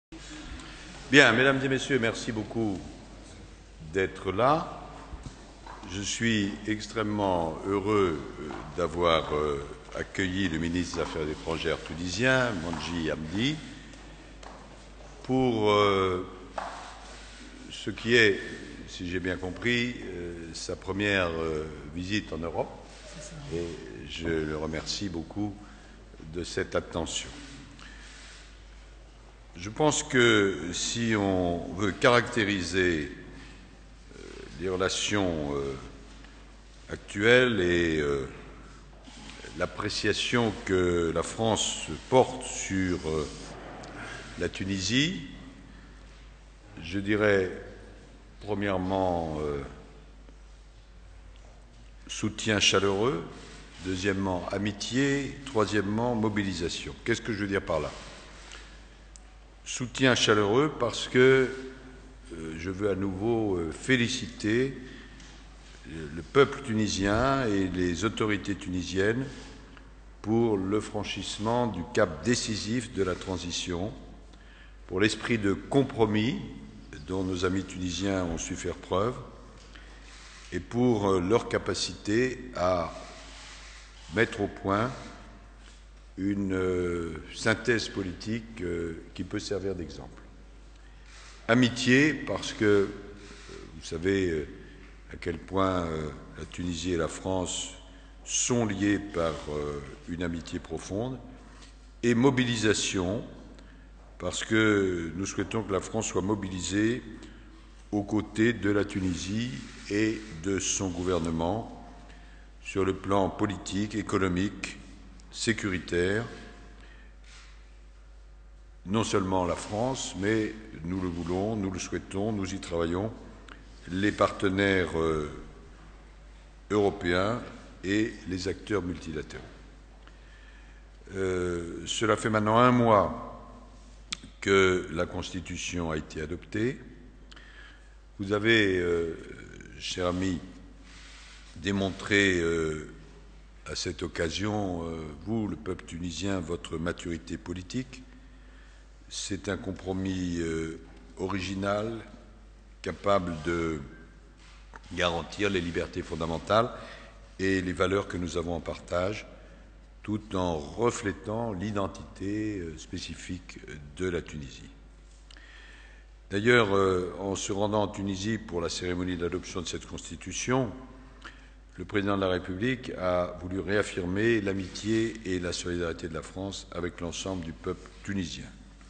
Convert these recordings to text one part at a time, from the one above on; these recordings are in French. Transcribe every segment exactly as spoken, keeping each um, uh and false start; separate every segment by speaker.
Speaker 1: Bien, mesdames et messieurs, merci beaucoup d'être là. Je suis extrêmement heureux d'avoir accueilli le ministre des Affaires étrangères tunisien, Manji Hamdi, pour euh, ce qui est, si j'ai bien compris, euh, sa première euh, visite en Europe. Et je le remercie beaucoup de cette attention. Je pense que si on veut caractériser euh, les relations euh, actuelles et euh, l'appréciation que la France porte sur euh, la Tunisie, je dirais premièrement euh, soutien chaleureux, deuxièmement amitié, troisièmement mobilisation. Qu'est-ce que je veux dire par là ? Soutien chaleureux parce que euh, je veux à nouveau euh, féliciter le peuple tunisien et les autorités tunisiennes pour le franchissement du cap décisif de la transition, pour l'esprit de compromis dont nos amis tunisiens ont su faire preuve et pour euh, leur capacité à mettre au point une euh, synthèse politique euh, qui peut servir d'exemple. Amitié, parce que euh, vous savez euh, à quel point euh, la Tunisie et la France sont liées par euh, une amitié profonde, et mobilisation, parce que nous souhaitons que la France soit mobilisée aux côtés de la Tunisie et de son gouvernement sur le plan politique, économique, sécuritaire, non seulement la France, mais nous le voulons, nous le souhaitons, nous y travaillons, les partenaires euh, européens et les acteurs multilatéraux. Euh, cela fait maintenant un mois que la Constitution a été adoptée. Vous avez, euh, cher ami, démontré euh, à cette occasion, euh, vous, le peuple tunisien, votre maturité politique. C'est un compromis euh, original, capable de garantir les libertés fondamentales et les valeurs que nous avons en partage, tout en reflétant l'identité euh, spécifique de la Tunisie. D'ailleurs, euh, en se rendant en Tunisie pour la cérémonie d'adoption de cette Constitution, le président de la République a voulu réaffirmer l'amitié et la solidarité de la France avec l'ensemble du peuple tunisien.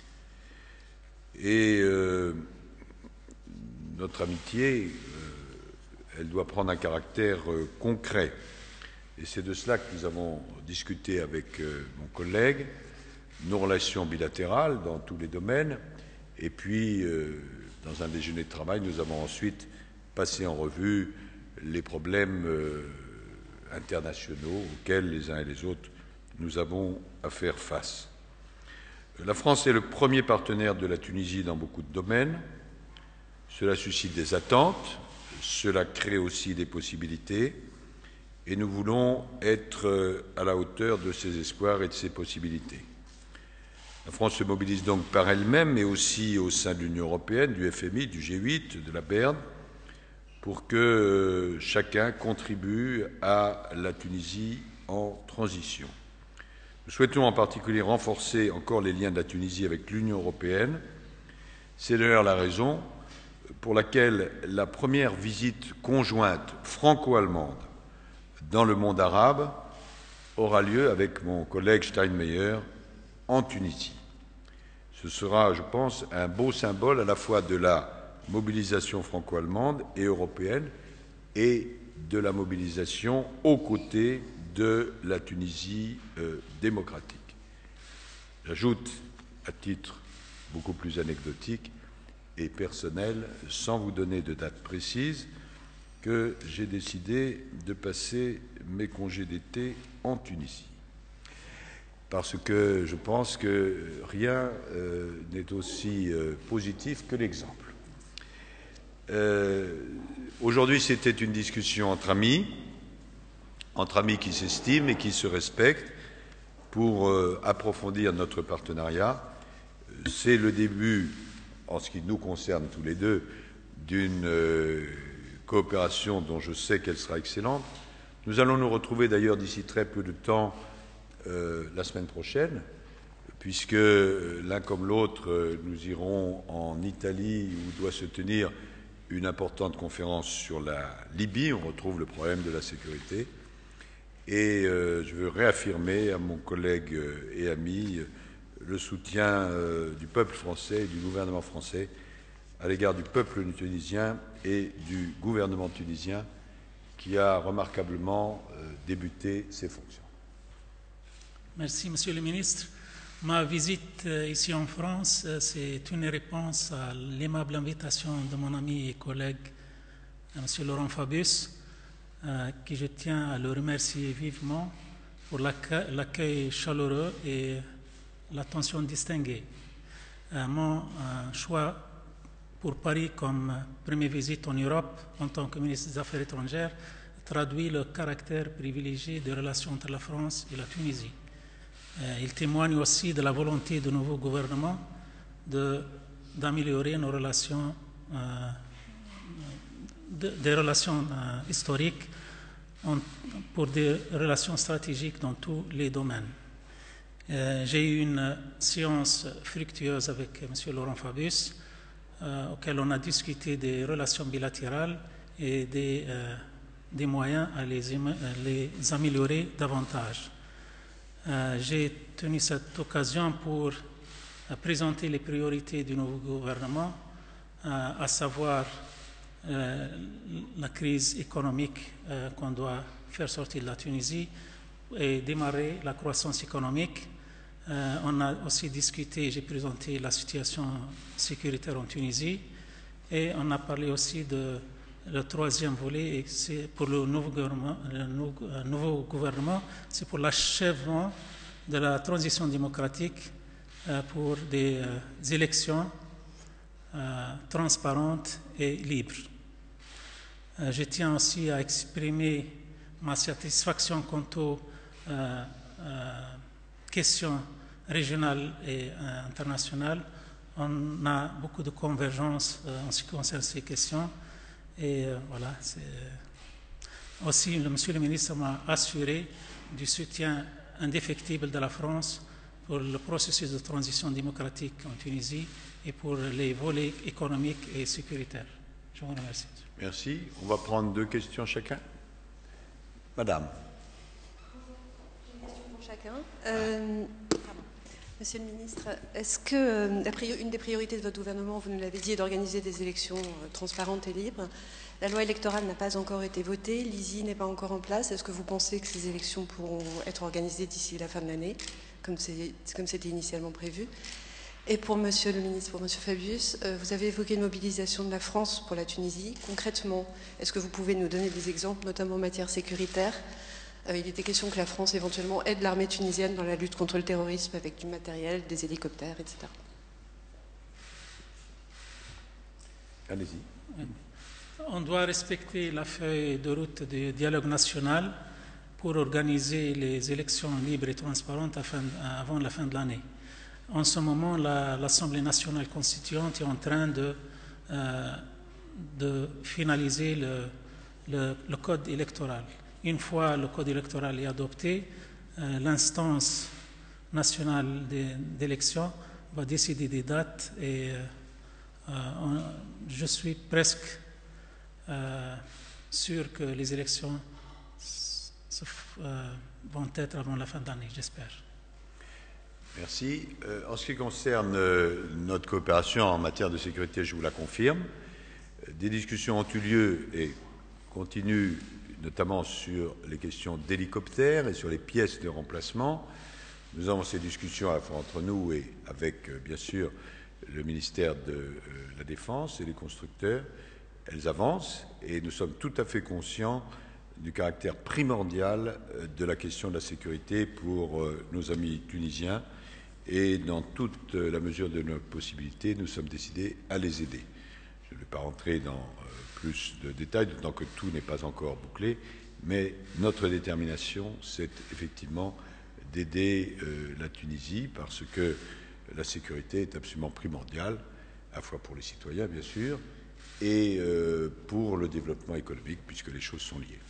Speaker 1: Et euh, notre amitié, euh, elle doit prendre un caractère euh, concret. Et c'est de cela que nous avons discuté avec euh, mon collègue, nos relations bilatérales dans tous les domaines. Et puis, euh, dans un déjeuner de travail, nous avons ensuite passé en revue les problèmes euh, internationaux auxquels les uns et les autres nous avons à faire face. La France est le premier partenaire de la Tunisie dans beaucoup de domaines. Cela suscite des attentes, cela crée aussi des possibilités, et nous voulons être à la hauteur de ces espoirs et de ces possibilités. La France se mobilise donc par elle-même, mais aussi au sein de l'Union européenne, du F M I, du G huit, de la B E R D, pour que chacun contribue à la Tunisie en transition. Nous souhaitons en particulier renforcer encore les liens de la Tunisie avec l'Union européenne. C'est d'ailleurs la raison pour laquelle la première visite conjointe franco-allemande dans le monde arabe aura lieu avec mon collègue Steinmeier en Tunisie. Ce sera, je pense, un beau symbole à la fois de la mobilisation franco-allemande et européenne et de la mobilisation aux côtés de la Tunisie euh, démocratique. J'ajoute, à titre beaucoup plus anecdotique et personnel, sans vous donner de date précise, que j'ai décidé de passer mes congés d'été en Tunisie. Parce que je pense que rien euh, n'est aussi euh, positif que l'exemple. Euh, Aujourd'hui, c'était une discussion entre amis, entre amis qui s'estiment et qui se respectent, pour euh, approfondir notre partenariat c'est le début, en ce qui nous concerne tous les deux, d'une euh, coopération dont je sais qu'elle sera excellente. Nous allons nous retrouver d'ailleurs d'ici très peu de temps, euh, la semaine prochaine, puisque l'un comme l'autre, nous irons en Italie où doit se tenir une importante conférence sur la Libye. On retrouve le problème de la sécurité. Et euh, je veux réaffirmer à mon collègue et ami le soutien euh, du peuple français et du gouvernement français à l'égard du peuple tunisien et du gouvernement tunisien qui a remarquablement euh, débuté ses fonctions.
Speaker 2: Merci, Monsieur le Ministre. Ma visite ici en France, c'est une réponse à l'aimable invitation de mon ami et collègue, Monsieur Laurent Fabius, euh, qui je tiens à le remercier vivement pour l'accueil chaleureux et l'attention distinguée. Euh, mon euh, choix pour Paris comme première visite en Europe en tant que ministre des Affaires étrangères traduit le caractère privilégié des relations entre la France et la Tunisie. Il témoigne aussi de la volonté du nouveau gouvernement d'améliorer nos relations, euh, de, des relations euh, historiques en, pour des relations stratégiques dans tous les domaines. Euh, J'ai eu une séance fructueuse avec M. Laurent Fabius, euh, auquel on a discuté des relations bilatérales et des, euh, des moyens à les, à les améliorer davantage. Euh, J'ai tenu cette occasion pour euh, présenter les priorités du nouveau gouvernement, euh, à savoir euh, la crise économique euh, qu'on doit faire sortir de la Tunisie et démarrer la croissance économique. Euh, on a aussi discuté, j'ai présenté la situation sécuritaire en Tunisie et on a parlé aussi de le troisième volet, et c'est pour le nouveau gouvernement, le nouveau gouvernement, c'est pour l'achèvement de la transition démocratique euh, pour des, euh, des élections euh, transparentes et libres. Euh, je tiens aussi à exprimer ma satisfaction quant aux euh, euh, questions régionales et euh, internationales. On a beaucoup de convergence euh, en ce qui concerne ces questions. Et euh, voilà, aussi le Monsieur le ministre m'a assuré du soutien indéfectible de la France pour le processus de transition démocratique en Tunisie et pour les volets économiques et sécuritaires. Je vous remercie.
Speaker 1: Merci. On va prendre deux questions chacun. Madame.
Speaker 3: Une question pour chacun. Euh, pardon. Monsieur le ministre, est-ce que euh, une des priorités de votre gouvernement, vous nous l'avez dit, est d'organiser des élections euh, transparentes et libres? La loi électorale n'a pas encore été votée, l'I S I n'est pas encore en place. Est-ce que vous pensez que ces élections pourront être organisées d'ici la fin de l'année, comme c'était initialement prévu? Et pour Monsieur le ministre, pour Monsieur Fabius, euh, vous avez évoqué une mobilisation de la France pour la Tunisie. Concrètement, est-ce que vous pouvez nous donner des exemples, notamment en matière sécuritaire? Euh, il était question que la France éventuellement aide l'armée tunisienne dans la lutte contre le terrorisme avec du matériel, des hélicoptères, et cetera.
Speaker 1: Allez-y.
Speaker 2: On doit respecter la feuille de route du dialogue national pour organiser les élections libres et transparentes avant la fin de l'année. En ce moment, l'Assemblée nationale constituante est en train de, euh, de finaliser le, le, le code électoral. Une fois le code électoral est adopté, euh, l'instance nationale d'élection va décider des dates et euh, on, je suis presque euh, sûr que les élections se, euh, vont être avant la fin de l'année, j'espère.
Speaker 1: Merci. Euh, en ce qui concerne euh, notre coopération en matière de sécurité, je vous la confirme. Des discussions ont eu lieu et continuent, notamment sur les questions d'hélicoptères et sur les pièces de remplacement. Nous avons ces discussions à la fois entre nous et avec, euh, bien sûr, le ministère de euh, la Défense et les constructeurs. Elles avancent et nous sommes tout à fait conscients du caractère primordial euh, de la question de la sécurité pour euh, nos amis tunisiens. Et dans toute la mesure de nos possibilités, nous sommes décidés à les aider. Je ne vais pas rentrer dans euh, plus de détails, d'autant que tout n'est pas encore bouclé, mais notre détermination, c'est effectivement d'aider euh, la Tunisie, parce que la sécurité est absolument primordiale, à la fois pour les citoyens, bien sûr, et euh, pour le développement économique, puisque les choses sont liées.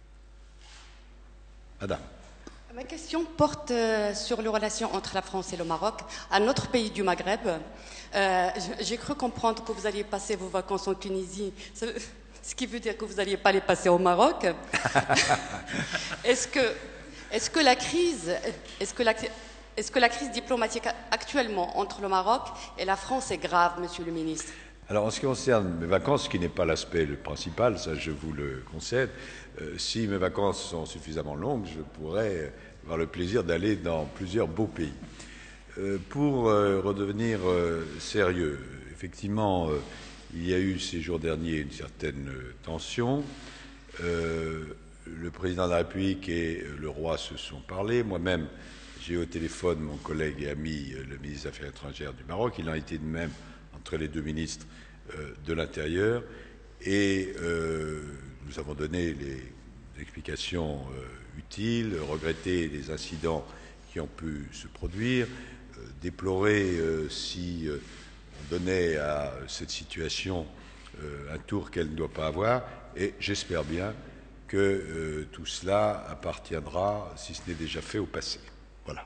Speaker 1: Madame.
Speaker 4: Ma question porte euh, sur les relations entre la France et le Maroc, un autre pays du Maghreb. Euh, J'ai cru comprendre que vous alliez passer vos vacances en Tunisie, ce qui veut dire que vous n'alliez pas les passer au Maroc. Est-ce que, est-ce que la crise, est-ce que la, est-ce que la crise diplomatique actuellement entre le Maroc et la France est grave, Monsieur le Ministre?
Speaker 1: Alors, en ce qui concerne mes vacances, ce qui n'est pas l'aspect principal, ça je vous le concède, euh, si mes vacances sont suffisamment longues, je pourrais avoir le plaisir d'aller dans plusieurs beaux pays. Euh, pour euh, redevenir euh, sérieux, effectivement, euh, il y a eu ces jours derniers une certaine euh, tension. Euh, le président de la République et le roi se sont parlé. Moi-même, j'ai eu au téléphone mon collègue et ami, le ministre des Affaires étrangères du Maroc. Il en a été de même entre les deux ministres euh, de l'Intérieur, et euh, nous avons donné les explications euh, utiles, regretté les incidents qui ont pu se produire, euh, déploré euh, si euh, on donnait à cette situation euh, un tour qu'elle ne doit pas avoir, et j'espère bien que euh, tout cela appartiendra, si ce n'est déjà fait, au passé. Voilà.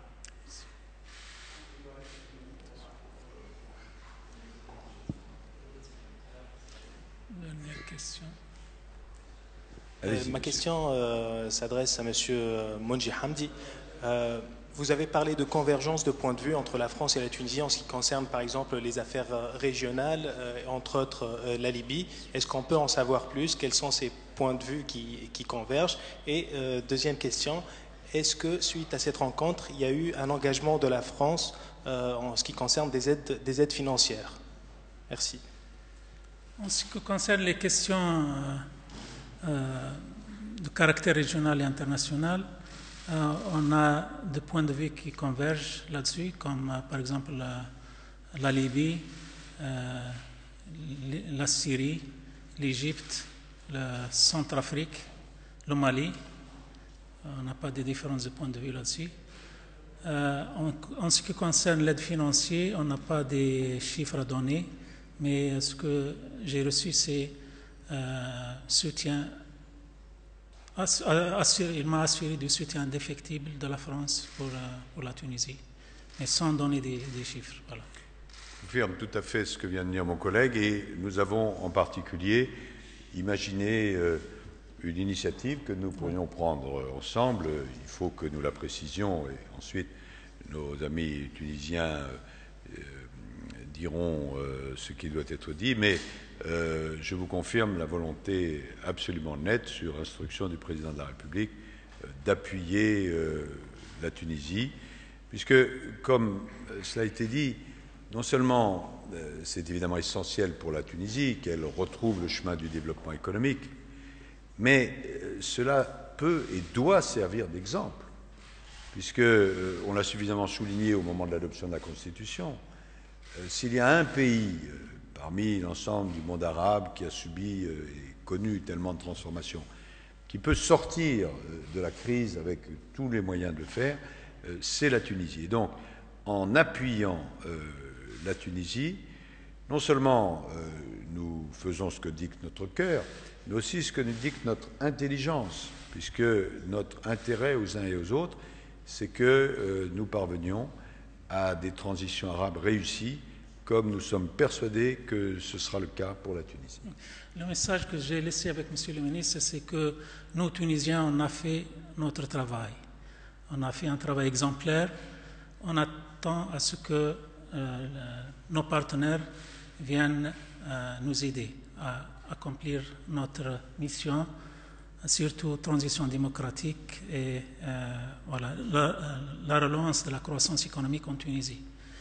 Speaker 2: Question.
Speaker 5: Euh, ma question euh, s'adresse à M. Monji Hamdi. Euh, vous avez parlé de convergence de points de vue entre la France et la Tunisie en ce qui concerne par exemple les affaires régionales, euh, entre autres euh, la Libye. Est-ce qu'on peut en savoir plus? Quels sont ces points de vue qui, qui convergent? Et euh, deuxième question, est-ce que suite à cette rencontre, il y a eu un engagement de la France euh, en ce qui concerne des aides, des aides financières? Merci.
Speaker 2: En ce qui concerne les questions euh, euh, de caractère régional et international, euh, on a des points de vue qui convergent là-dessus, comme euh, par exemple la, la Libye, euh, la Syrie, l'Égypte, la Centrafrique, le Mali. On n'a pas de différences de points de vue là-dessus. Euh, en, en ce qui concerne l'aide financière, on n'a pas de chiffres à donner. Mais ce que j'ai reçu, c'est euh, soutien. Assuré, il m'a assuré du soutien indéfectible de la France pour, euh, pour la Tunisie, mais sans donner des, des chiffres. Voilà.
Speaker 1: Je confirme tout à fait ce que vient de dire mon collègue, et nous avons en particulier imaginé euh, une initiative que nous pourrions prendre ensemble. Il faut que nous la précisions, et ensuite nos amis tunisiens euh, diront euh, ce qui doit être dit, mais euh, je vous confirme la volonté absolument nette, sur instruction du président de la République, euh, d'appuyer euh, la Tunisie, puisque, comme cela a été dit, non seulement euh, c'est évidemment essentiel pour la Tunisie qu'elle retrouve le chemin du développement économique, mais euh, cela peut et doit servir d'exemple, puisque, euh, on l'a suffisamment souligné au moment de l'adoption de la Constitution. S'il y a un pays euh, parmi l'ensemble du monde arabe qui a subi euh, et connu tellement de transformations, qui peut sortir euh, de la crise avec tous les moyens de le faire, euh, c'est la Tunisie. Et donc, en appuyant euh, la Tunisie, non seulement euh, nous faisons ce que dicte notre cœur, mais aussi ce que nous dicte notre intelligence, puisque notre intérêt aux uns et aux autres, c'est que euh, nous parvenions à des transitions arabes réussies, comme nous sommes persuadés que ce sera le cas pour la Tunisie.
Speaker 2: Le message que j'ai laissé avec Monsieur le ministre, c'est que nous, Tunisiens, on a fait notre travail. On a fait un travail exemplaire. On attend à ce que euh, nos partenaires viennent euh, nous aider à accomplir notre mission, surtout transition démocratique et euh, voilà, la, la relance de la croissance économique en Tunisie.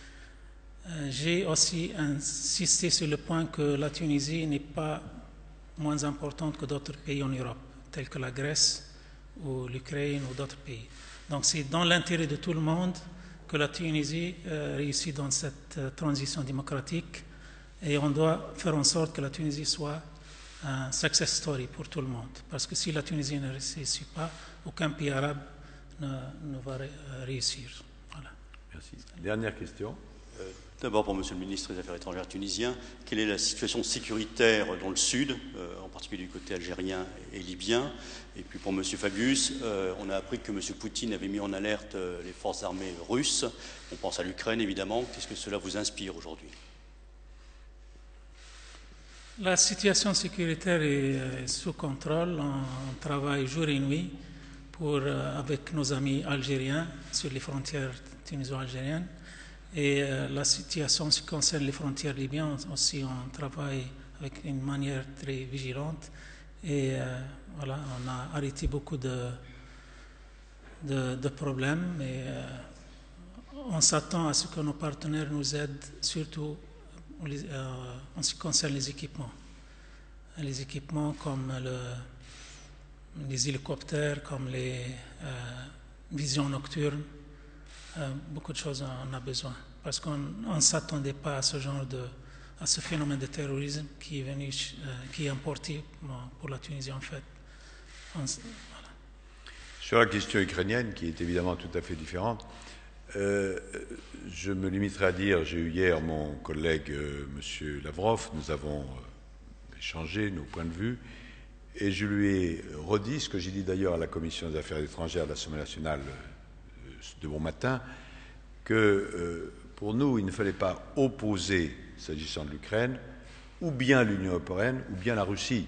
Speaker 2: Euh, j'ai aussi insisté sur le point que la Tunisie n'est pas moins importante que d'autres pays en Europe, tels que la Grèce ou l'Ukraine ou d'autres pays. Donc c'est dans l'intérêt de tout le monde que la Tunisie euh, réussit dans cette euh, transition démocratique, et on doit faire en sorte que la Tunisie soit un success story pour tout le monde. Parce que si la Tunisie ne réussit pas, aucun pays arabe ne, ne va réussir. Voilà.
Speaker 1: Merci. Dernière question.
Speaker 6: D'abord pour Monsieur le ministre des Affaires étrangères tunisien, quelle est la situation sécuritaire dans le sud, euh, en particulier du côté algérien et libyen? Et puis pour Monsieur Fabius, euh, on a appris que Monsieur Poutine avait mis en alerte euh, les forces armées russes. On pense à l'Ukraine évidemment. Qu'est-ce que cela vous inspire aujourd'hui?
Speaker 2: La situation sécuritaire est sous contrôle. On travaille jour et nuit pour, avec nos amis algériens sur les frontières tuniso-algériennes. Et euh, la situation qui concerne les frontières libyennes aussi, on travaille avec une manière très vigilante. Et euh, voilà, on a arrêté beaucoup de, de, de problèmes. Et euh, on s'attend à ce que nos partenaires nous aident, surtout euh, en ce qui concerne les équipements. Les équipements comme le, les hélicoptères, comme les euh, visions nocturnes. Euh, beaucoup de choses on a besoin parce qu'on ne s'attendait pas à ce genre de à ce phénomène de terrorisme qui est venu euh, qui est importé bon, pour la Tunisie en fait. On, voilà.
Speaker 1: Sur la question ukrainienne qui est évidemment tout à fait différente, euh, je me limiterai à dire, j'ai eu hier mon collègue euh, Monsieur Lavrov, nous avons euh, échangé nos points de vue et je lui ai redit ce que j'ai dit d'ailleurs à la Commission des Affaires étrangères de l'Assemblée nationale de bon matin, que euh, pour nous, il ne fallait pas opposer, s'agissant de l'Ukraine, ou bien l'Union européenne, ou bien la Russie.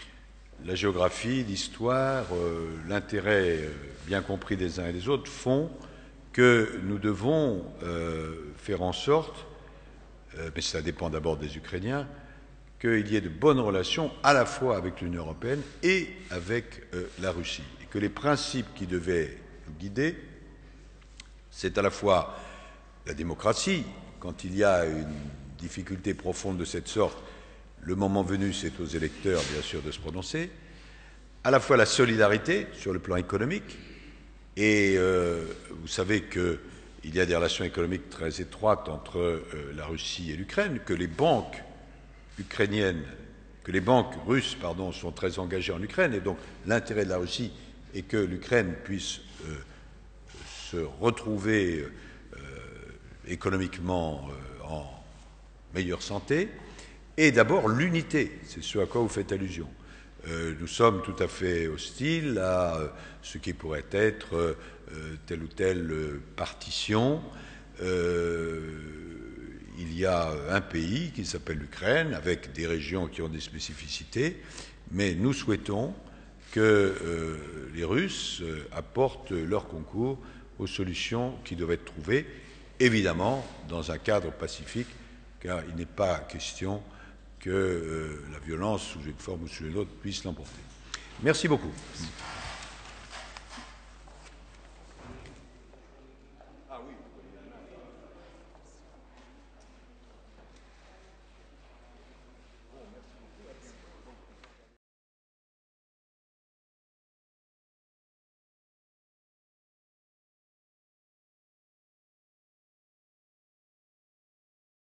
Speaker 1: La géographie, l'histoire, euh, l'intérêt euh, bien compris des uns et des autres font que nous devons euh, faire en sorte, euh, mais ça dépend d'abord des Ukrainiens, qu'il y ait de bonnes relations à la fois avec l'Union européenne et avec euh, la Russie. Et que les principes qui devaient nous guider, c'est à la fois la démocratie, quand il y a une difficulté profonde de cette sorte, le moment venu, c'est aux électeurs, bien sûr, de se prononcer, à la fois la solidarité sur le plan économique, et euh, vous savez qu'il y a des relations économiques très étroites entre euh, la Russie et l'Ukraine, que les banques ukrainiennes, que les banques russes, pardon, sont très engagées en Ukraine, et donc l'intérêt de la Russie est que l'Ukraine puisse euh, se retrouver euh, économiquement euh, en meilleure santé, et d'abord l'unité, c'est ce à quoi vous faites allusion. Euh, nous sommes tout à fait hostiles à euh, ce qui pourrait être euh, telle ou telle euh, partition. Euh, il y a un pays qui s'appelle l'Ukraine, avec des régions qui ont des spécificités, mais nous souhaitons que euh, les Russes euh, apportent leur concours aux solutions qui doivent être trouvées, évidemment dans un cadre pacifique, car il n'est pas question que euh, la violence, sous une forme ou sous une autre, puisse l'emporter. Merci beaucoup.